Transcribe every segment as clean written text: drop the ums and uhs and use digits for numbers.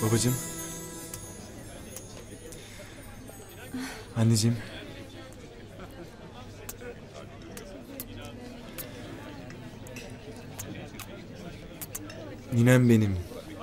Babacığım. Anneciğim. Ninem benim.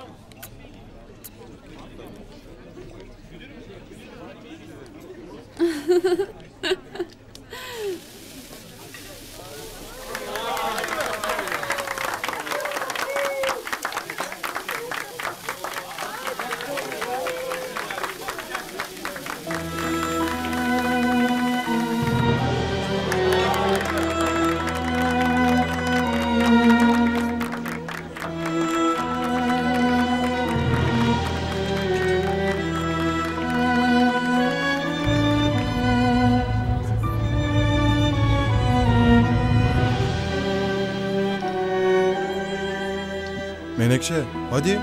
Menekşe, hadi.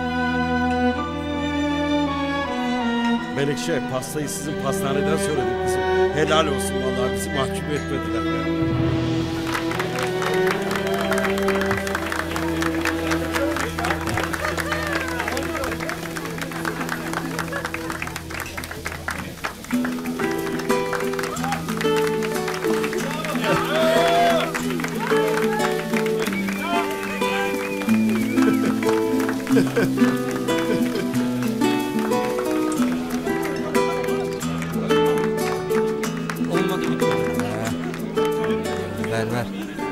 Menekşe, pastayı sizin pastaneden söyledik kızım. Helal olsun vallahi, bizi mahcup etmediler. Olmadı mı? Ver.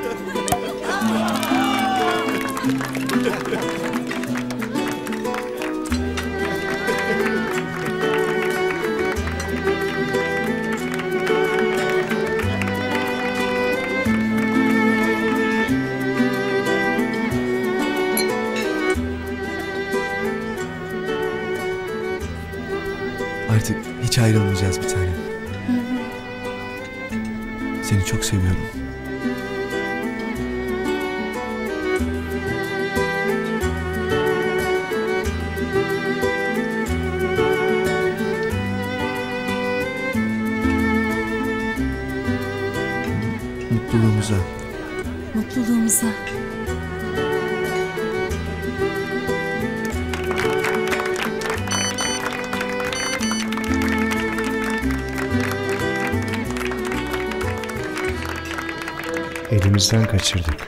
Artık hiç ayrılmayacağız bir tanem. Seni çok seviyorum. Mutluluğumuza. Mutluluğumuza. Elimizden kaçırdık.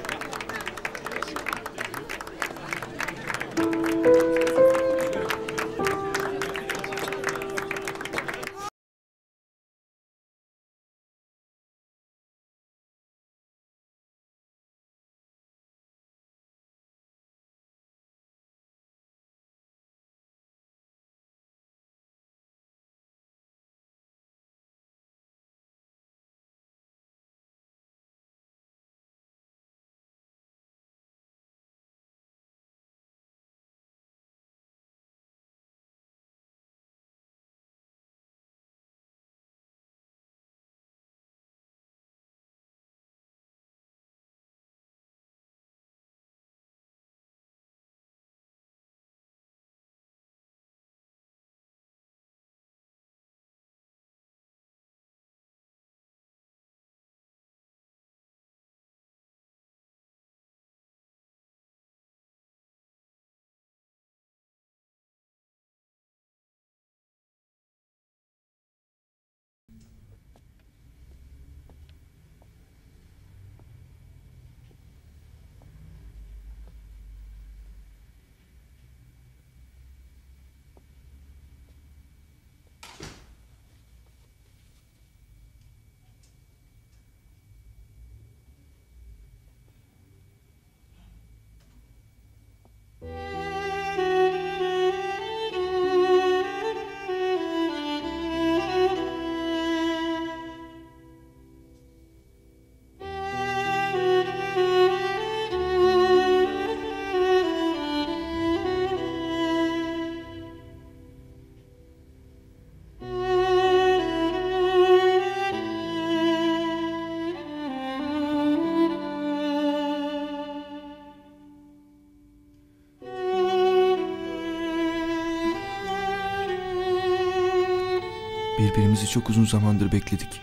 Birbirimizi çok uzun zamandır bekledik.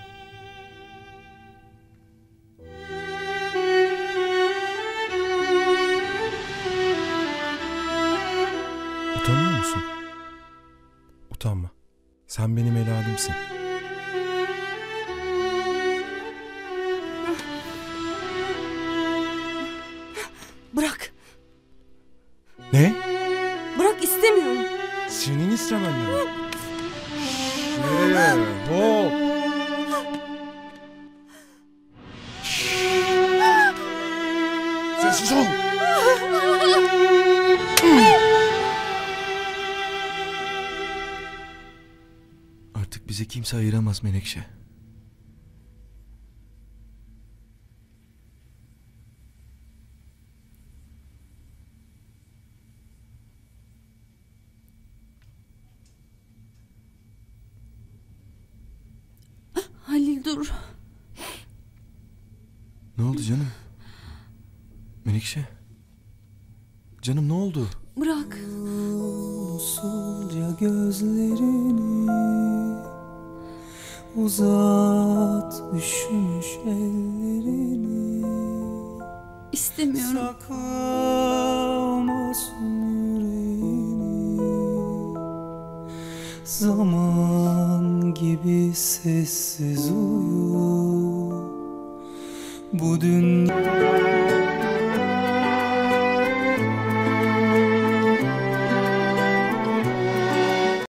Utanmıyor musun? Sen benim helalimsin. Bırak. Ne? Bırak, istemiyorum. Senin istemen mi? Nereye? Hop! Sessiz ol! Artık bizi kimse ayıramaz Menekşe. Halil dur. Ne oldu canım? Menekşe. Canım ne oldu? Bırak. Usulca gözlerini uzat, üşümüş ellerini İstemiyorum. sakla masum yüreğini, zaman gibi sessiz uyu bu dünya.